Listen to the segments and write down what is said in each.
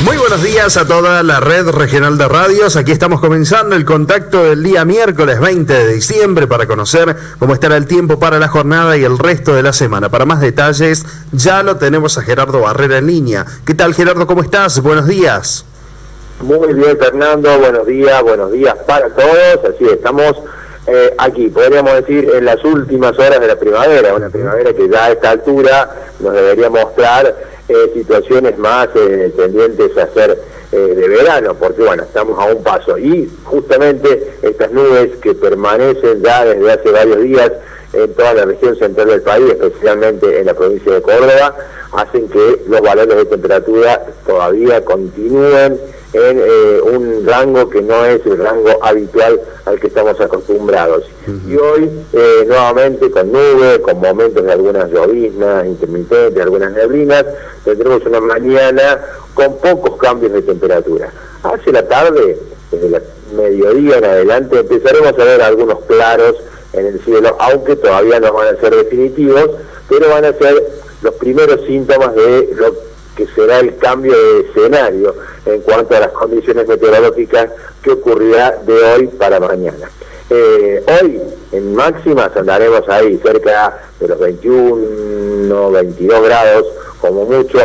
Muy buenos días a toda la red regional de radios. Aquí estamos comenzando el contacto del día miércoles 20 de diciembre para conocer cómo estará el tiempo para la jornada y el resto de la semana. Para más detalles, ya lo tenemos a Gerardo Barrera en línea. ¿Qué tal, Gerardo? ¿Cómo estás? Buenos días. Muy bien, Fernando. Buenos días para todos. Así estamos aquí, podríamos decir, en las últimas horas de la primavera. Una primavera que ya a esta altura nos debería mostrar situaciones más tendientes a ser de verano, porque bueno, estamos a un paso y justamente estas nubes que permanecen ya desde hace varios días en toda la región central del país, especialmente en la provincia de Córdoba, hacen que los valores de temperatura todavía continúen en un rango que no es el rango habitual al que estamos acostumbrados. Y hoy, nuevamente con nubes, con momentos de algunas lloviznas intermitentes, algunas neblinas, tendremos una mañana con pocos cambios de temperatura. Hacia la tarde, desde el mediodía en adelante, empezaremos a ver algunos claros en el cielo, aunque todavía no van a ser definitivos, pero van a ser los primeros síntomas de lo que será el cambio de escenario en cuanto a las condiciones meteorológicas que ocurrirá de hoy para mañana. Hoy en máximas andaremos ahí cerca de los 21, 22 grados como mucho,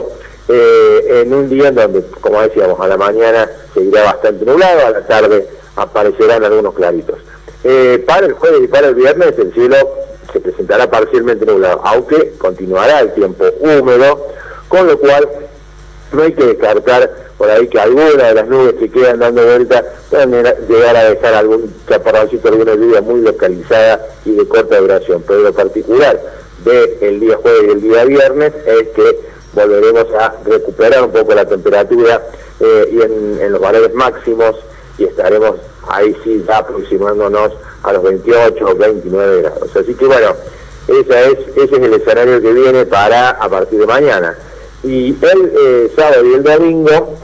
en un día en donde, como decíamos, a la mañana seguirá bastante nublado, a la tarde aparecerán algunos claritos. Para el jueves y para el viernes el cielo se presentará parcialmente nublado, aunque continuará el tiempo húmedo, con lo cual no hay que descartar por ahí que alguna de las nubes que quedan dando vuelta puedan llegar a dejar algún chaparroncito, alguna lluvia muy localizada y de corta duración. Pero lo particular del día jueves y el día viernes es que volveremos a recuperar un poco la temperatura y en los valores máximos, y estaremos ahí sí ya aproximándonos a los 28 o 29 grados. Así que bueno, ese es el escenario que viene a partir de mañana. Y el sábado y el domingo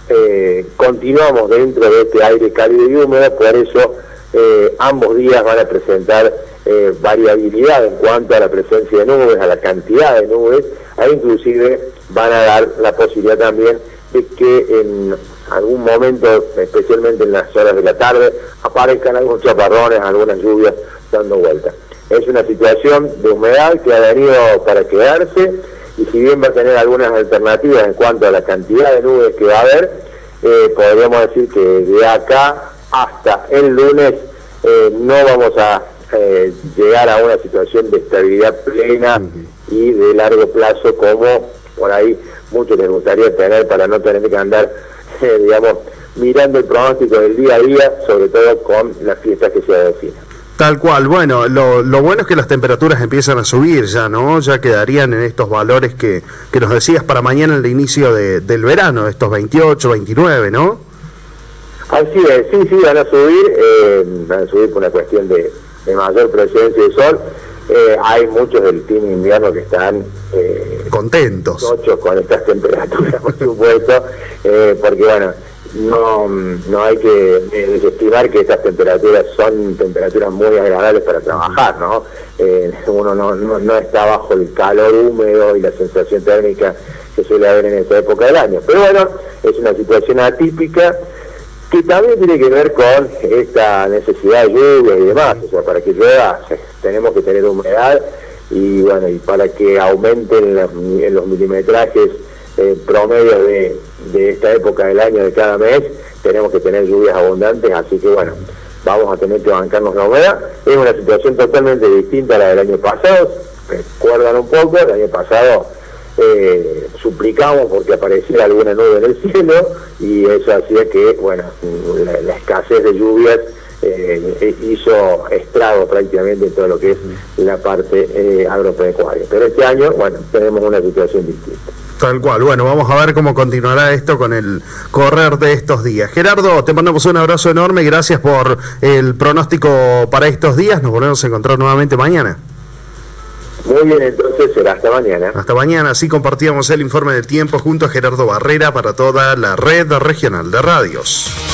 continuamos dentro de este aire cálido y húmedo, por eso ambos días van a presentar variabilidad en cuanto a la presencia de nubes, a la cantidad de nubes, e inclusive van a dar la posibilidad también de que en algún momento, especialmente en las horas de la tarde, aparezcan algunos chaparrones, algunas lluvias dando vuelta. Es una situación de humedad que ha venido para quedarse, y si bien va a tener algunas alternativas en cuanto a la cantidad de nubes que va a haber, podríamos decir que de acá hasta el lunes no vamos a llegar a una situación de estabilidad plena y de largo plazo como por ahí muchos les gustaría tener, para no tener que andar digamos, mirando el pronóstico del día a día, sobre todo con las fiestas que se avecinan. Tal cual. Bueno, lo bueno es que las temperaturas empiezan a subir ya, ¿no? Ya quedarían en estos valores que nos decías para mañana, el inicio del verano, estos 28, 29, ¿no? Así es, sí, van a subir por una cuestión de mayor presencia de sol. Hay muchos del team invierno que están contentos con estas temperaturas, por supuesto, porque bueno, no hay que desestimar que estas temperaturas son temperaturas muy agradables para trabajar, ¿no? Uno no está bajo el calor húmedo y la sensación térmica que suele haber en esta época del año, pero bueno, es una situación atípica que también tiene que ver con esta necesidad de lluvia y demás. O sea, para que llueva tenemos que tener humedad, y bueno, y para que aumenten los milimetrajes promedio de esta época del año, de cada mes, tenemos que tener lluvias abundantes. Así que bueno, vamos a tener que bancarnos la humedad. Es una situación totalmente distinta a la del año pasado. Recuerdan un poco, el año pasado suplicamos porque apareciera alguna nube en el cielo, y eso hacía que, bueno, la escasez de lluvias hizo estrago prácticamente en todo lo que es la parte agropecuaria. Pero este año, bueno, tenemos una situación distinta. Tal cual. Bueno, vamos a ver cómo continuará esto con el correr de estos días. Gerardo, te mandamos un abrazo enorme, gracias por el pronóstico para estos días. Nos volvemos a encontrar nuevamente mañana. Muy bien, entonces será hasta mañana. Hasta mañana. Así compartíamos el informe del tiempo junto a Gerardo Barrera para toda la red regional de radios.